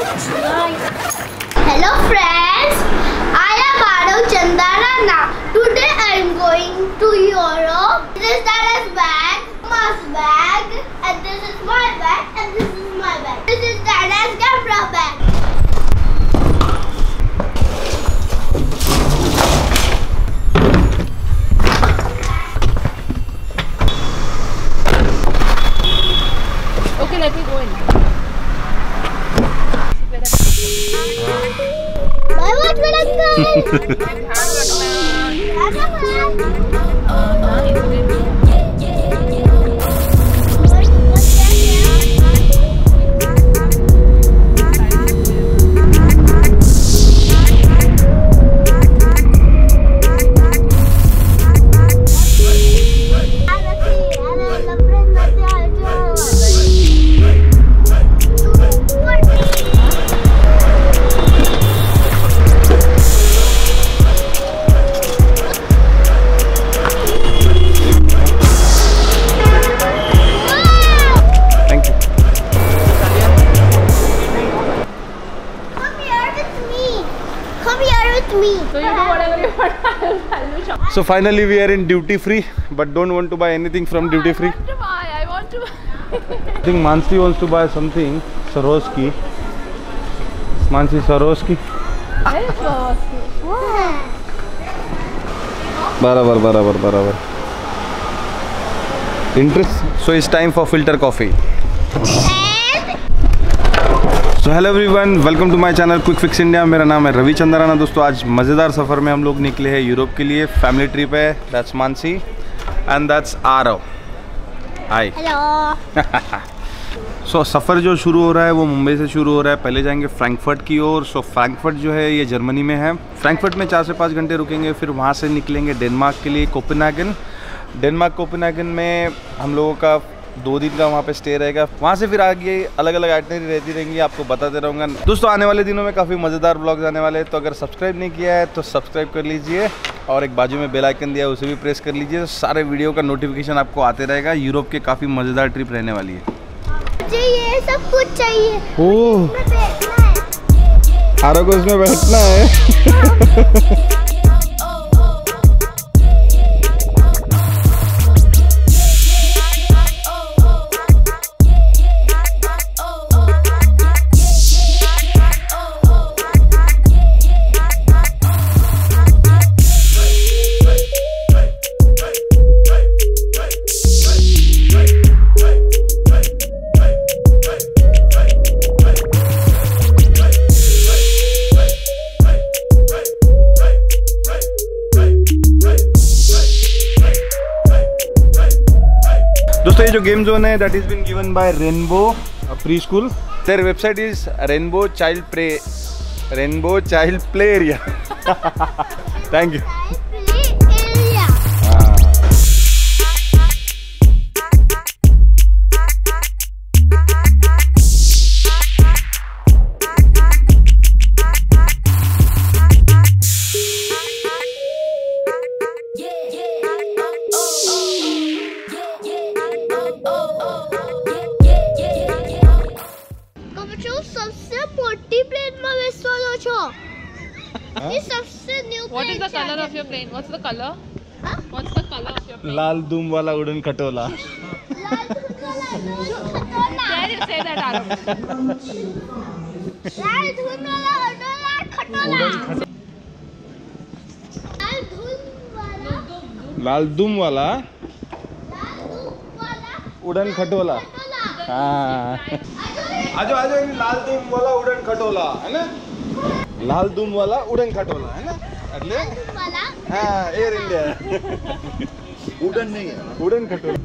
Hello friends, I am Aarey Chandarana. Today I am going to Europe. This is Dada's bag, Mama's bag, and this is my bag, and this is my bag. This is Dada's camera bag. Okay, let me go in. Bye bye, So finally we are in duty free, but don't want to buy anything from duty free. I want to buy. I think Mansi wants to buy something. Swarovski. Mansi, Swarovski. Where is Swarovski? Barabar. Interest. So it's time for filter coffee. So hello everyone, welcome to my channel Kwik Fix India. मेरा नाम है रवि चंद्राना। दोस्तों आज मज़ेदार सफ़र में हम लोग निकले हैं यूरोप के लिए। फैमिली ट्रिप है। That's Mansi and that's Aarav. Hi. Hello. So सफ़र जो शुरू हो रहा है वो मुंबई से शुरू हो रहा है। पहले जाएंगे फ्रैंकफर्ट की ओर। सो फ्रैंकफर्ट जो है ये जर्मनी में है। फ्रैंकफर्ट में 4 से 5 घंटे रुकेंगे, फिर वहाँ से निकलेंगे डेनमार्क के लिए कोपेनहेगन। डेनमार्क कोपेनहेगन में हम लोगों का 2 दिन का वहाँ पे स्टे रहेगा। वहाँ से फिर आगे अलग अलग आइटनरी रहती रहेंगी, आपको बताते रहूँगा। दोस्तों आने वाले दिनों में काफ़ी मज़ेदार ब्लॉग्स आने वाले हैं, तो अगर सब्सक्राइब नहीं किया है तो सब्सक्राइब कर लीजिए और एक बाजू में बेल आइकन दिया है उसे भी प्रेस कर लीजिए, तो सारे वीडियो का नोटिफिकेशन आपको आते रहेगा। यूरोप के काफ़ी मज़ेदार ट्रिप रहने वाली है। मुझे ये सब कुछ चाहिए। ओह, आरव को इसमें बैठना है। दोस्तों ये जो गेम जोन है that is been given by rainbow pre school. Their website is rainbow child play area. Thank you. सबसे मोटी प्लेन में बेसवालो छो। ये सबसे new plane. What is the color of your plane? What's the color? What's the color of your plane? लाल दुम वाला उड़न खटोला। लाल धुन वाला उड़न खटोला। Dare you say that, Aarey? लाल धुन वाला उड़न खटोला। लाल दुम वाला उड़न खटोला। हाँ। आजो लाल दुम वाला उड़न खटोला है ना, लाल दुम वाला उड़न खटोला है ना, अगले हाँ एयर इंडिया। उड़न नहीं है, उड़न खटोला।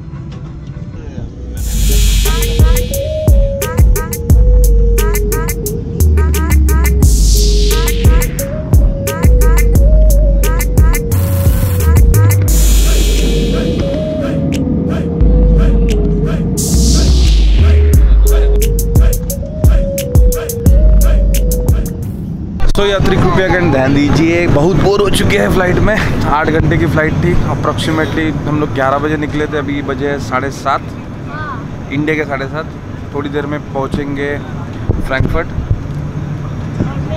तो यात्री कृपया कर ध्यान दीजिए, बहुत बोर हो चुके हैं फ्लाइट में। 8 घंटे की फ़्लाइट थी। अप्रॉक्सीमेटली हम लोग 11 बजे निकले थे, अभी बजे 7:30 इंडिया के 7:30। थोड़ी देर में पहुंचेंगे फ्रैंकफर्ट।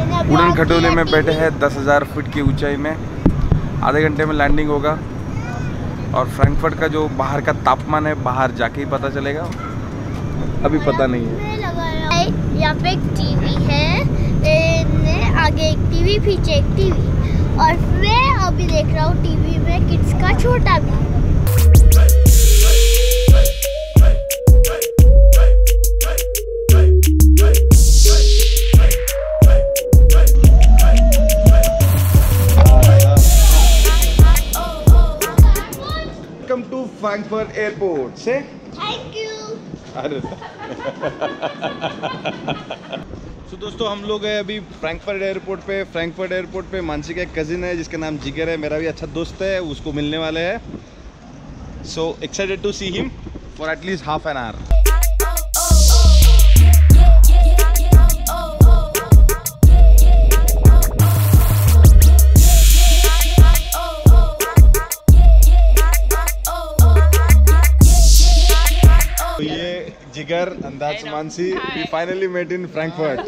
उड़न खटोले में बैठे हैं 10,000 फीट की ऊंचाई में। आधे घंटे में लैंडिंग होगा और फ्रैंकफर्ट का जो बाहर का तापमान है बाहर जाके ही पता चलेगा, अभी पता नहीं है। यहाँ पे एक टीवी है, आगे एक टीवी, पीछे एक टीवी, और मैं अभी देख रहा हूँ टीवी में किड्स का छोटा भी। फ्रैंकफर्ट एयरपोर्ट से थैंक यू। अरे तो दोस्तों हम लोग हैं अभी फ्रैंकफर्ट एयरपोर्ट पे। फ्रैंकफर्ट एयरपोर्ट पे मानसी का एक कजिन है जिसका नाम जिगर है, मेरा भी अच्छा दोस्त है, उसको मिलने वाले हैं। So excited to see him for at least half an hour. Jigar and that's Mansi, we finally met in Frankfurt.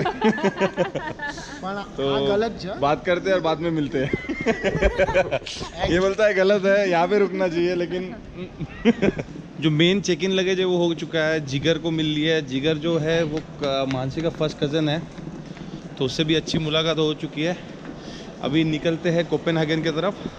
तो बात करते हैं और बाद में मिलते हैं। ये बोलता है गलत है, यहाँ पे रुकना चाहिए, लेकिन जो मेन चेक इन लगेज है वो हो चुका है, जिगर को मिल लिया है। जिगर जो है वो मानसी का फर्स्ट कज़न है, तो उससे भी अच्छी मुलाकात हो चुकी है। अभी निकलते हैं कोपेनहेगन की तरफ।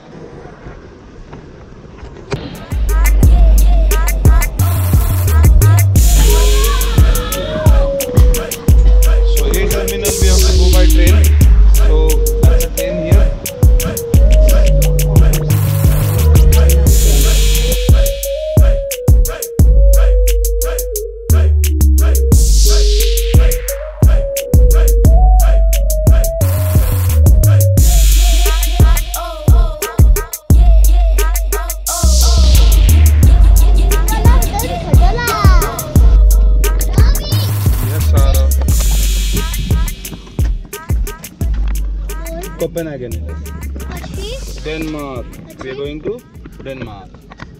Copenhagen, Denmark. We are going to Denmark.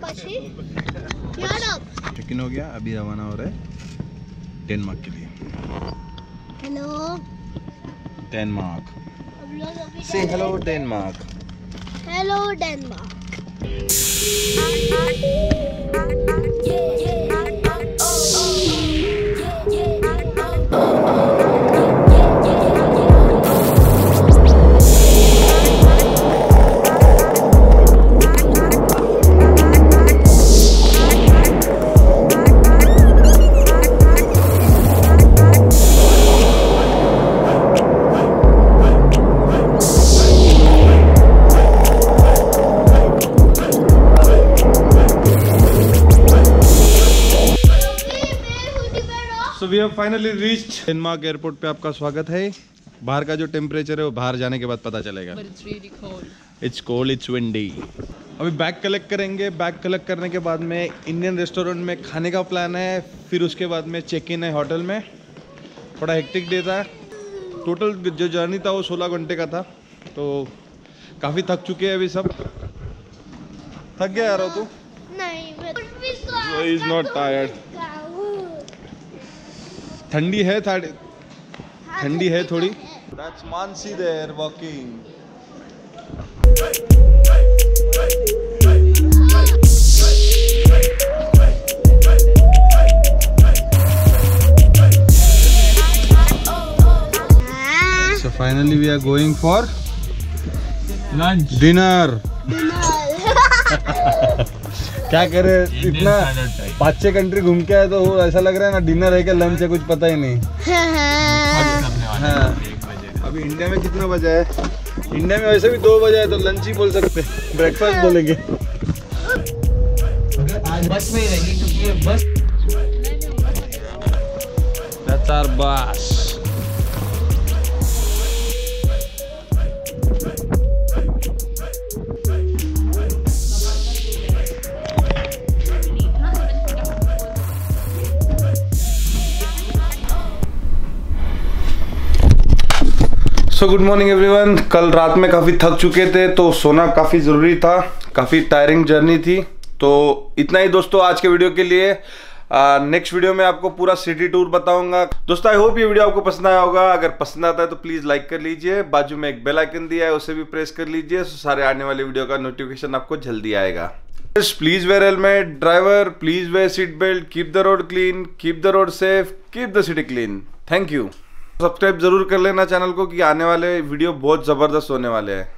Check in हो गया, अभी रवाना हो रहा है डेनमार्क के लिए। Hello Denmark. Say hello Denmark. Hello Denmark. We have finally reached Denmark airport पे। आपका स्वागत है। बाहर का जो टेम्परेचर है वो बाहर जाने के बाद पता चलेगा। It's cold, it's windy. अभी बैग कलेक्ट करेंगे। बैग कलेक्ट करने के बाद में इंडियन रेस्टोरेंट में खाने का प्लान है, फिर उसके बाद में चेक इन है होटल में। थोड़ा हेक्टिक डे था। टोटल जो जर्नी था वो 16 घंटे का था, तो काफ़ी थक चुके हैं अभी सब। थक गया यार तू? नहीं, इज नॉट टायर्ड। ठंडी है थोड़ी। That's Mansi there walking. So finally we are going for lunch, dinner. क्या करे, इतना 5-6 कंट्री घूम के आए तो ऐसा लग रहा है ना डिनर है क्या लंच है, कुछ पता ही नहीं। हाँ। अभी इंडिया में कितना बजा है? इंडिया में वैसे भी 2 बजे है, तो लंच ही बोल सकते, ब्रेकफास्ट बोलेंगे। आज बस में ही रहेगी क्योंकि ये बस। That's our bus. So good morning everyone. कल रात में काफ़ी थक चुके थे तो सोना काफ़ी ज़रूरी था, काफ़ी टायरिंग जर्नी थी। तो इतना ही दोस्तों आज के वीडियो के लिए। नेक्स्ट वीडियो में आपको पूरा सिटी टूर बताऊंगा। दोस्तों आई होप ये वीडियो आपको पसंद आया होगा। अगर पसंद आता है तो प्लीज लाइक कर लीजिए, बाजू में एक बेल आइकन दिया है उसे भी प्रेस कर लीजिए, सारे आने वाले वीडियो का नोटिफिकेशन आपको जल्दी आएगा। Please wear helmet, driver please wear seat belt, keep the road clean, keep the road safe, keep the city clean. Thank you. Subscribe जरूर कर लेना चैनल को कि आने वाले वीडियो बहुत जबरदस्त होने वाले हैं।